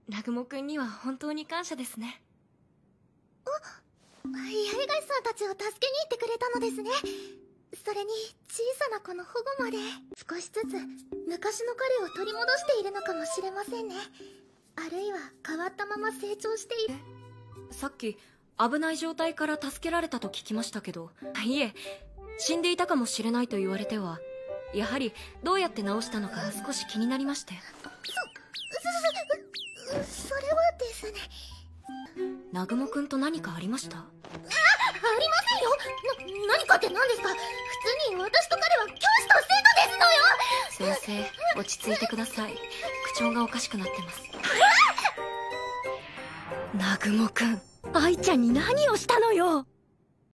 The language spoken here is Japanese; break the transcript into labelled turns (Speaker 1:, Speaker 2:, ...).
Speaker 1: 南雲くんには本当に感謝ですね。
Speaker 2: 八重樫さんたちを助けに行ってくれたのですね。それに小さな子の保護まで。少しずつ昔の彼を取り戻しているのかもしれませんね。あるいは変わったまま成長している。
Speaker 1: さっき危ない状態から助けられたと聞きましたけど、いえ、死んでいたかもしれないと言われては、やはりどうやって治したのか少し気になりまして。
Speaker 2: それはですね。
Speaker 1: 南雲くんと何かありました？
Speaker 2: ありませんよ。何かって何ですか？普通に私と彼は教師と生徒ですのよ。
Speaker 1: 先生、落ち着いてください。口調がおかしくなってます。南雲くん、愛ちゃんに何をしたのよ。